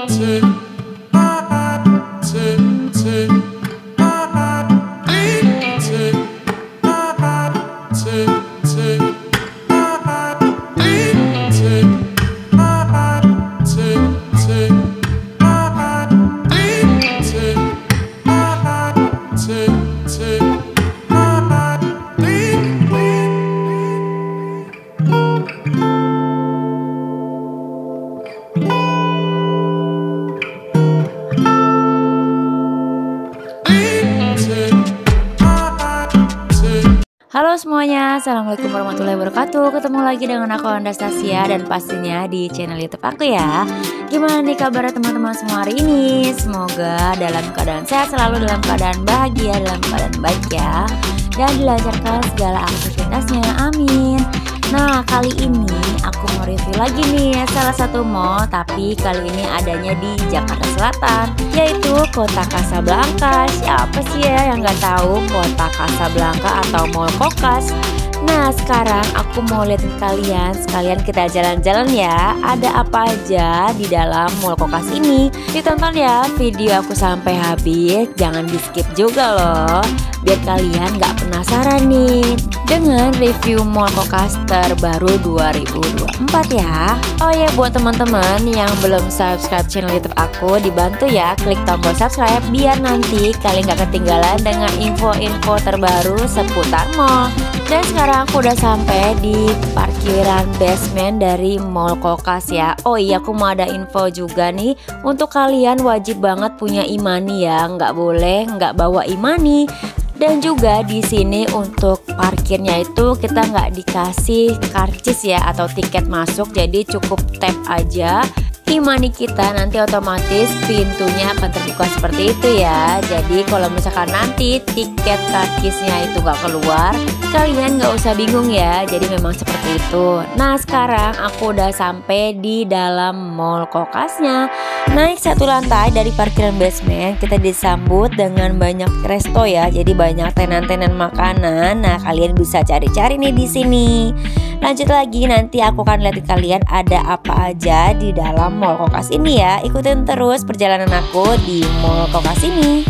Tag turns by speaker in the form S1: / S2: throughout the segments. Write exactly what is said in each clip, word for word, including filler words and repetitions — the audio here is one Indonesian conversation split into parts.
S1: Halo semuanya, assalamualaikum warahmatullahi wabarakatuh. Ketemu lagi dengan aku Anastasia dan pastinya di channel YouTube aku ya. Gimana nih kabar teman-teman semua hari ini? Semoga dalam keadaan sehat selalu, dalam keadaan bahagia, dalam keadaan baik ya, dan dilancarkan segala aktivitasnya, amin. Nah, kali ini aku mau review lagi nih salah satu mall, tapi kali ini adanya di Jakarta Selatan, yaitu Kota Kasablanka. Siapa sih ya yang nggak tahu Kota Kasablanka atau Mall Kokas? Nah, sekarang aku mau liatin kalian, sekalian kita jalan-jalan ya. Ada apa aja di dalam Mall Kokas ini? Ditonton ya video aku sampai habis, jangan di skip juga loh, biar kalian nggak penasaran nih dengan review Mall Kokas terbaru dua ribu dua puluh empat ya. Oh ya, buat teman-teman yang belum subscribe channel YouTube aku, dibantu ya klik tombol subscribe biar nanti kalian nggak ketinggalan dengan info-info terbaru seputar mall. Dan sekarang aku udah sampai di parkiran basement dari Mall Kokas ya. Oh iya, aku mau ada info juga nih, untuk kalian wajib banget punya e-money ya, nggak boleh nggak bawa e-money. Dan juga di sini untuk parkirnya itu kita nggak dikasih karcis ya atau tiket masuk, jadi cukup tap aja e-money kita, nanti otomatis pintunya akan terbuka seperti itu ya. Jadi kalau misalkan nanti tiket karcisnya itu nggak keluar, kalian nggak usah bingung ya, jadi memang seperti itu. Nah, sekarang aku udah sampai di dalam Mall Kokasnya. Naik satu lantai dari parkiran basement, kita disambut dengan banyak resto ya, jadi banyak tenan-tenan makanan. Nah, kalian bisa cari-cari nih di sini. Lanjut lagi, nanti aku akan lihat kalian ada apa aja di dalam Mall Kokas ini ya. Ikutin terus perjalanan aku di Mall Kokas ini.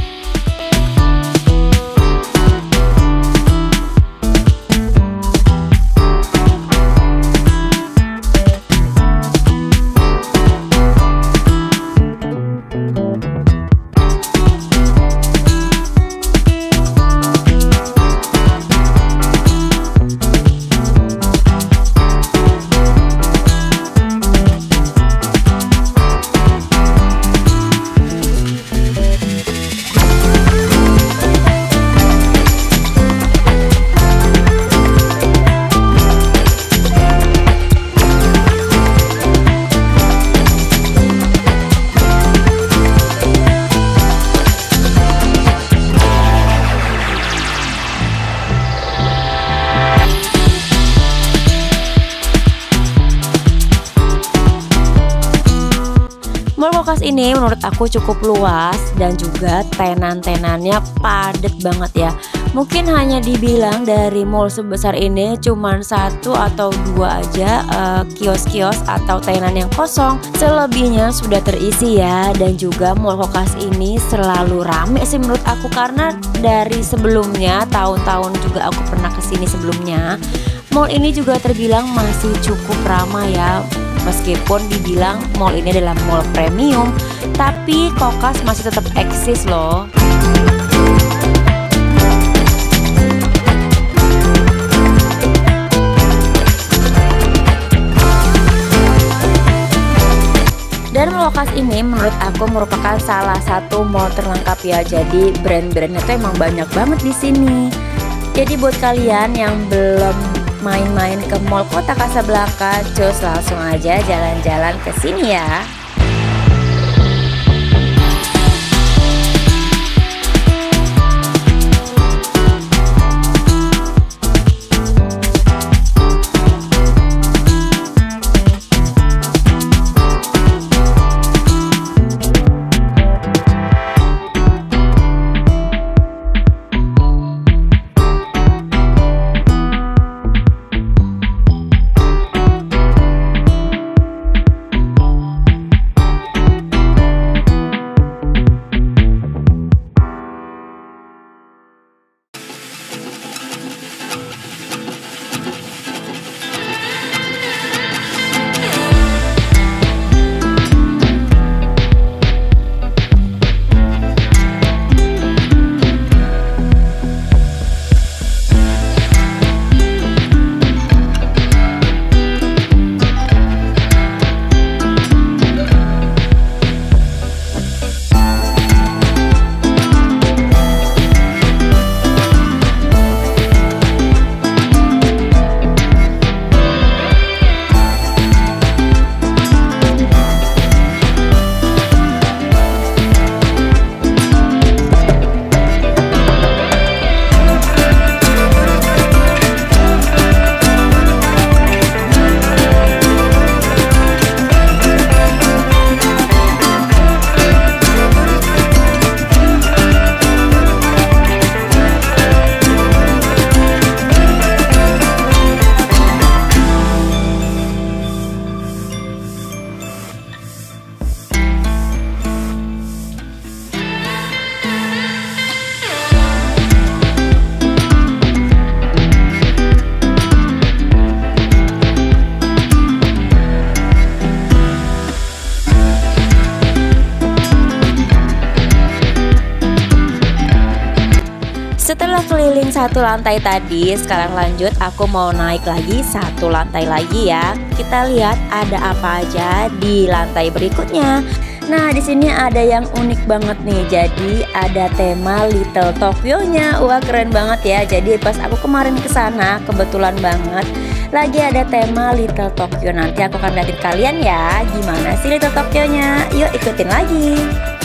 S1: Mall Kokas ini menurut aku cukup luas dan juga tenan-tenannya padat banget ya. Mungkin hanya dibilang dari mall sebesar ini cuman satu atau dua aja uh, kios-kios atau tenan yang kosong. Selebihnya sudah terisi ya. Dan juga Mall Kokas ini selalu rame sih menurut aku, karena dari sebelumnya tahun-tahun juga aku pernah kesini sebelumnya. Mall ini juga terbilang masih cukup ramai ya. Meskipun dibilang mall ini adalah mall premium, tapi Kokas masih tetap eksis loh. Dan Mall Kokas ini menurut aku merupakan salah satu mall terlengkap ya. Jadi brand-brandnya tuh emang banyak banget di sini. Jadi buat kalian yang belum main-main ke Mall Kota Kasablanka, cus langsung aja jalan-jalan ke sini ya. Setelah keliling satu lantai tadi, sekarang lanjut aku mau naik lagi satu lantai lagi ya. Kita lihat ada apa aja di lantai berikutnya. Nah, di sini ada yang unik banget nih. Jadi ada tema Little Tokyo-nya. Wah, keren banget ya. Jadi pas aku kemarin ke sana, kebetulan banget lagi ada tema Little Tokyo. Nanti aku akan liatin kalian ya gimana sih Little Tokyo-nya. Yuk ikutin lagi.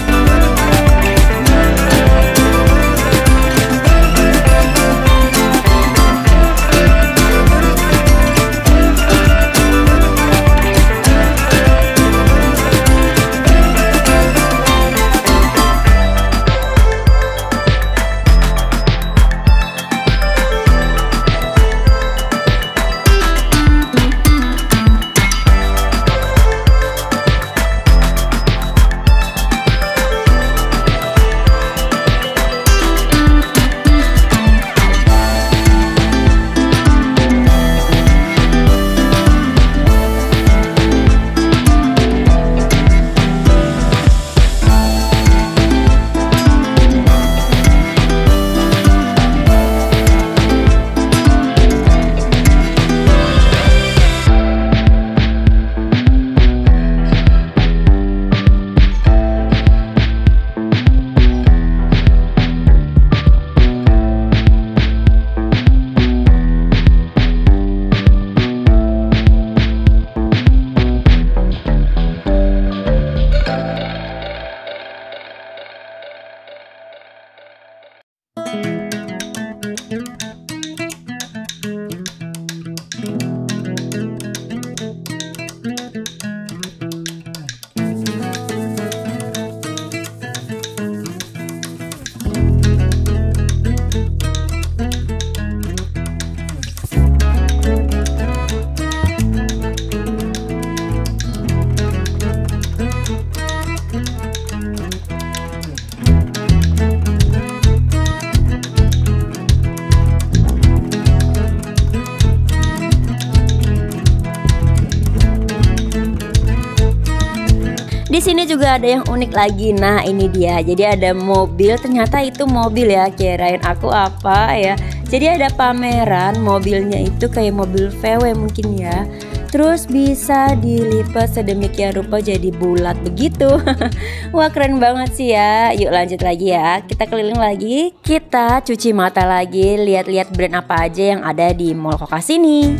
S1: Di sini juga ada yang unik lagi. Nah, ini dia. Jadi ada mobil, ternyata itu mobil ya. Kirain aku apa ya. Jadi ada pameran mobilnya itu kayak mobil V W mungkin ya. Terus bisa dilipat sedemikian rupa jadi bulat begitu. Wah, keren banget sih ya. Yuk lanjut lagi ya. Kita keliling lagi. Kita cuci mata lagi. Lihat-lihat brand apa aja yang ada di Mall Kokas ini.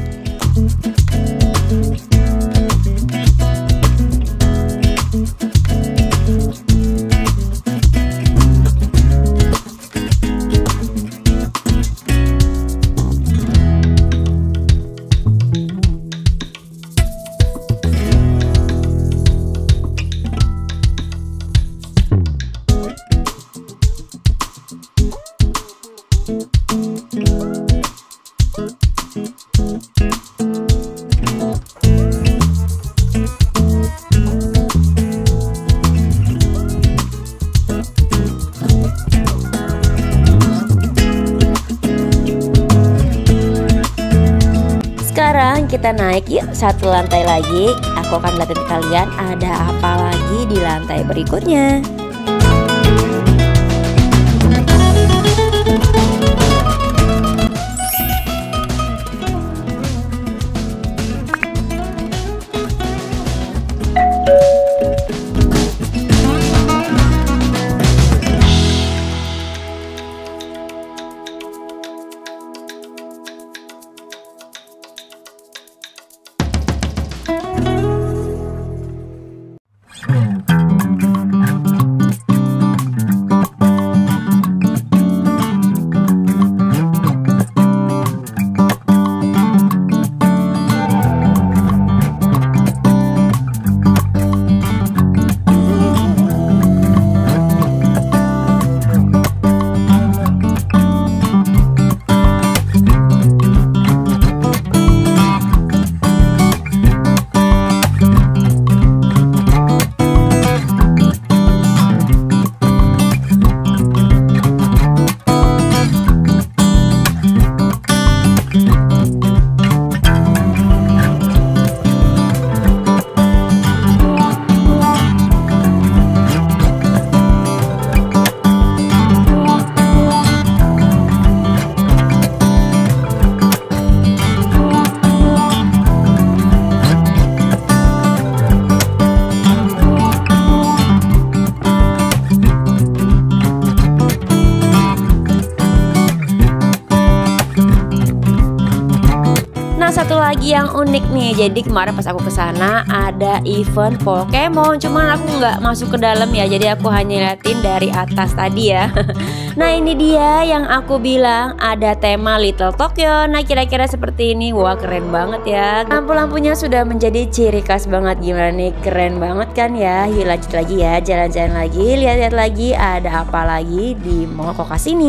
S1: Sekarang kita naik yuk satu lantai lagi. Aku akan lihatin kalian ada apa lagi di lantai berikutnya. lagi yang unik nih. Jadi kemarin pas aku kesana ada event Pokemon, cuman aku nggak masuk ke dalam ya. Jadi aku hanya liatin dari atas tadi ya. Nah ini dia yang aku bilang ada tema Little Tokyo. Nah kira-kira seperti ini. Wah keren banget ya. Lampu-lampunya sudah menjadi ciri khas banget. Gimana nih, keren banget kan ya. Yuk lanjut lagi ya, jalan-jalan lagi, lihat-lihat lagi ada apa lagi di Mall Kokas ini.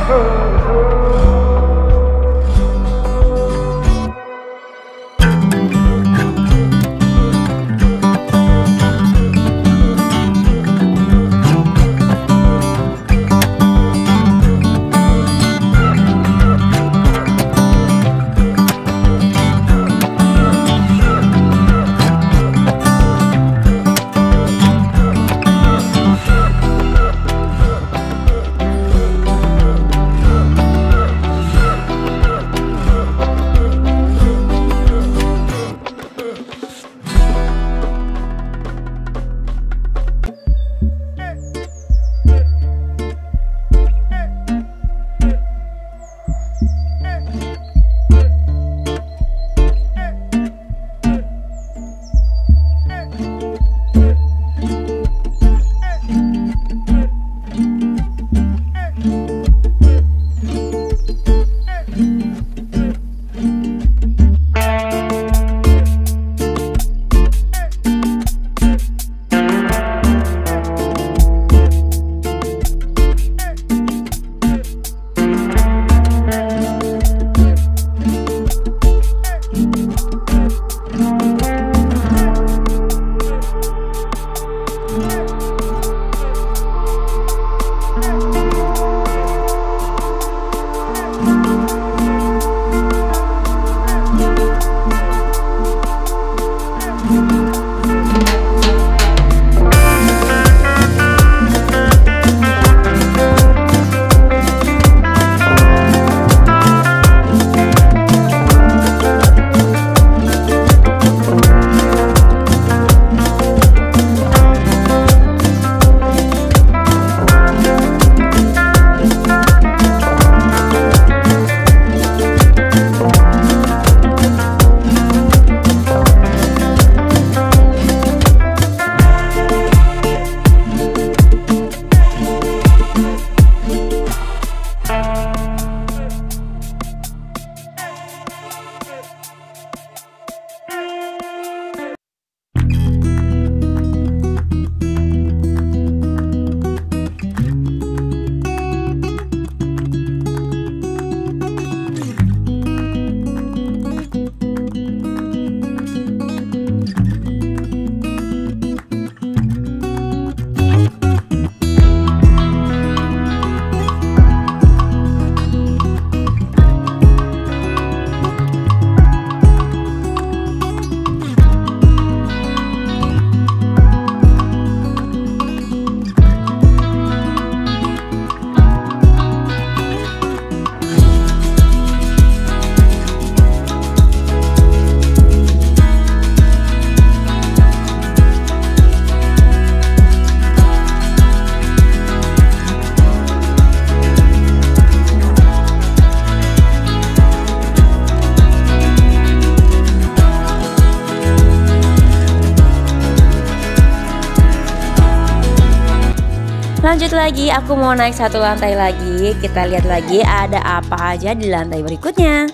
S1: Lanjut lagi, aku mau naik satu lantai lagi. Kita lihat lagi ada apa aja di lantai berikutnya.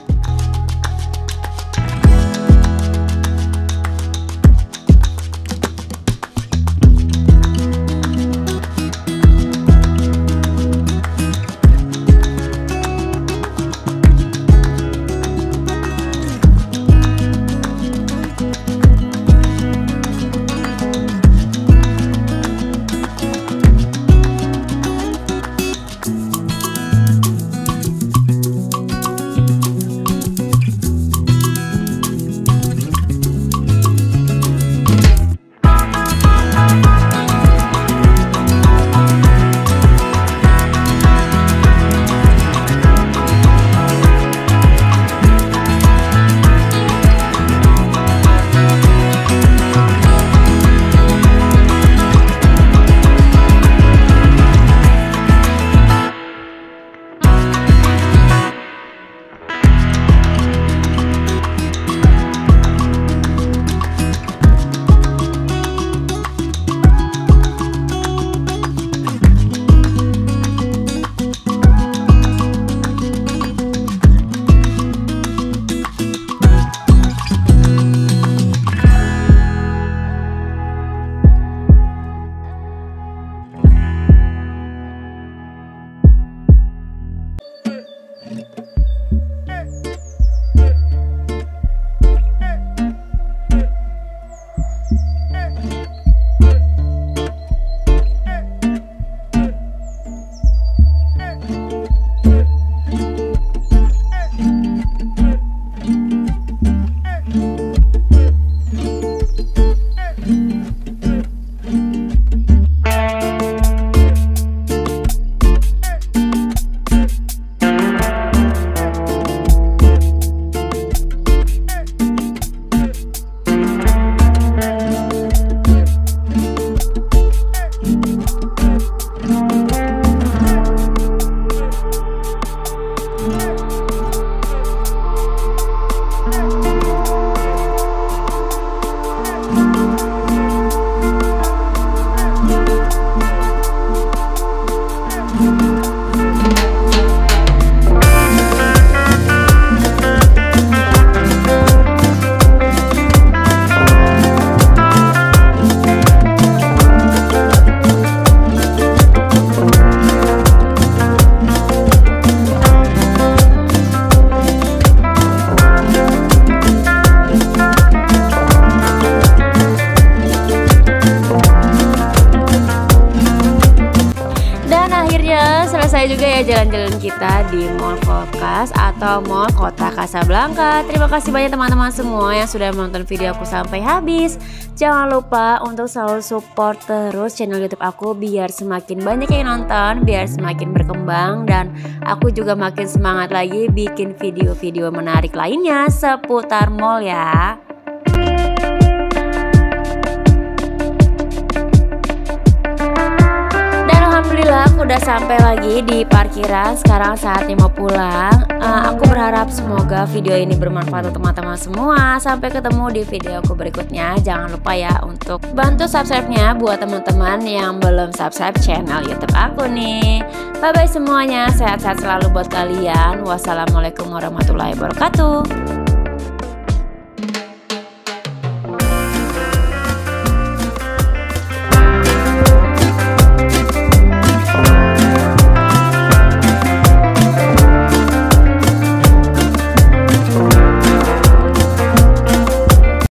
S1: selesai juga ya jalan-jalan kita di Mall Volkas atau Mall Kota Kasablanka. Terima kasih banyak teman-teman semua yang sudah menonton video aku sampai habis. Jangan lupa untuk selalu support terus channel YouTube aku biar semakin banyak yang nonton, biar semakin berkembang, dan aku juga makin semangat lagi bikin video-video menarik lainnya seputar mall ya. Alhamdulillah aku udah sampai lagi di parkiran. Sekarang saatnya mau pulang. uh, Aku berharap semoga video ini bermanfaat untuk teman-teman semua. Sampai ketemu di video aku berikutnya. Jangan lupa ya untuk bantu subscribe-nya buat teman-teman yang belum subscribe channel YouTube aku nih. Bye bye semuanya, sehat-sehat selalu buat kalian. Wassalamualaikum warahmatullahi wabarakatuh.